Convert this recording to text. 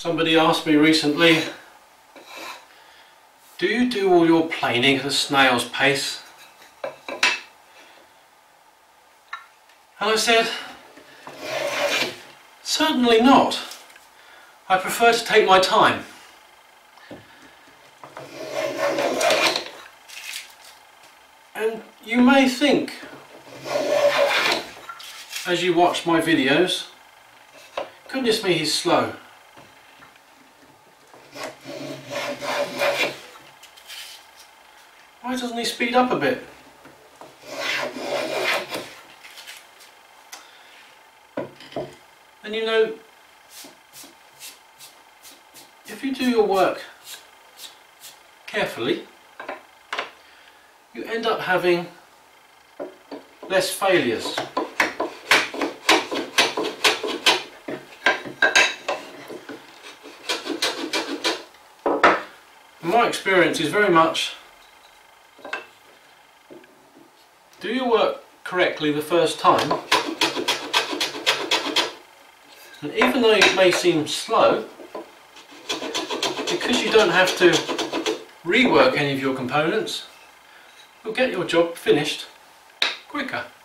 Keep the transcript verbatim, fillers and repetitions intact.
Somebody asked me recently, do you do all your planing at a snail's pace? And I said, certainly not. I prefer to take my time. And you may think, as you watch my videos, goodness me, he's slow. Why doesn't he speed up a bit? And you know, if you do your work carefully, you end up having less failures. My experience is very much, do your work correctly the first time, and even though it may seem slow, because you don't have to rework any of your components, you'll get your job finished quicker.